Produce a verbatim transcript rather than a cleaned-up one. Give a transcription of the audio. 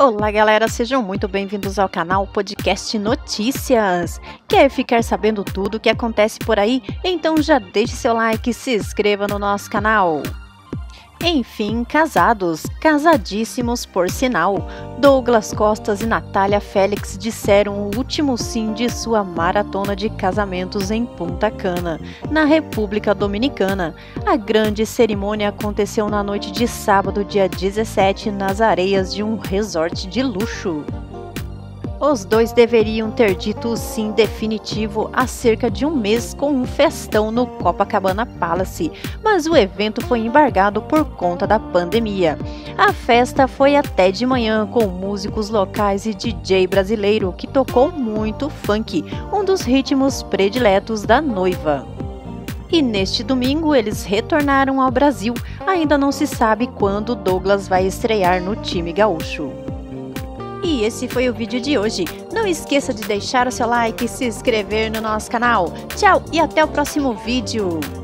Olá galera, sejam muito bem-vindos ao canal Podcast Notícias. Quer ficar sabendo tudo o que acontece por aí? Então já deixe seu like e se inscreva no nosso canal. Enfim, casados, casadíssimos por sinal, Douglas Costa e Natália Félix disseram o último sim de sua maratona de casamentos em Punta Cana, na República Dominicana. A grande cerimônia aconteceu na noite de sábado, dia dezessete, nas areias de um resort de luxo. Os dois deveriam ter dito o sim definitivo há cerca de um mês com um festão no Copacabana Palace, mas o evento foi embargado por conta da pandemia. A festa foi até de manhã com músicos locais e D J brasileiro que tocou muito funk, um dos ritmos prediletos da noiva. E neste domingo eles retornaram ao Brasil. Ainda não se sabe quando Douglas vai estrear no time gaúcho. E esse foi o vídeo de hoje. Não esqueça de deixar o seu like e se inscrever no nosso canal. Tchau e até o próximo vídeo!